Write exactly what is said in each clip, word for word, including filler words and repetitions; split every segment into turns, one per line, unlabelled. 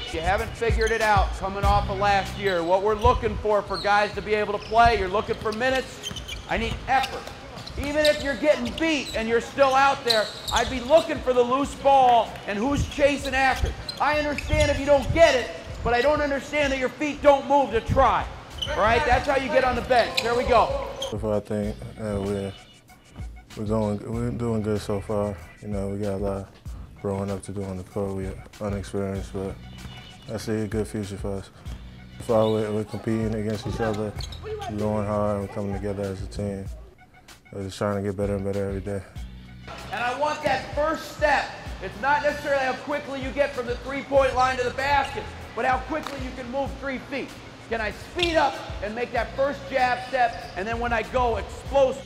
You haven't figured it out coming off of last year. What we're looking for for guys to be able to play, you're looking for minutes. I need effort. Even if you're getting beat and you're still out there, I'd be looking for the loose ball and who's chasing after. I understand if you don't get it, but I don't understand that your feet don't move to try. All right, that's how you get on the bench. Here we go.
So far, I think uh, we're we're going we're doing good so far. You know, we got a lot growing up to do on the court. We're unexperienced, but I see a good future for us. So far, we're, we're competing against each other. We're going hard. We're coming together as a team. We're just trying to get better and better every day.
And I want that first step. It's not necessarily how quickly you get from the three-point line to the basket, but how quickly you can move three feet. Can I speed up and make that first jab step, and then when I go, explosive.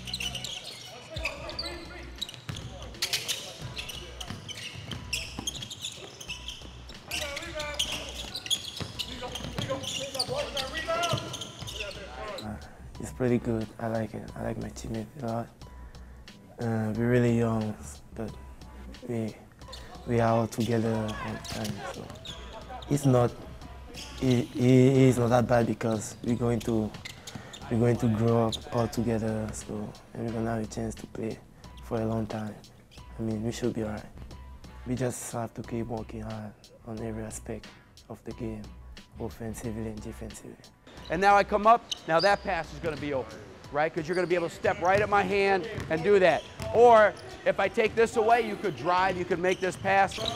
Uh, it's pretty good. I like it. I like my teammates a lot. Uh, we're really young, but we we are all together all the time. So it's not it, it is not that bad because we're going to we're going to grow up all together. So and we're gonna have a chance to play for a long time. I mean, we should be alright. We just have to keep working hard on every aspect of the game, offensively and defensively.
And now I come up, now that pass is going to be open, right? Because you're going to be able to step right at my hand and do that. Or if I take this away, you could drive, you could make this pass. Boy,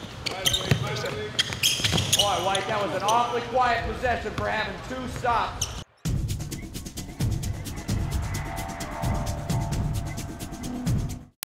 White, that was an awfully quiet possession for having two stops.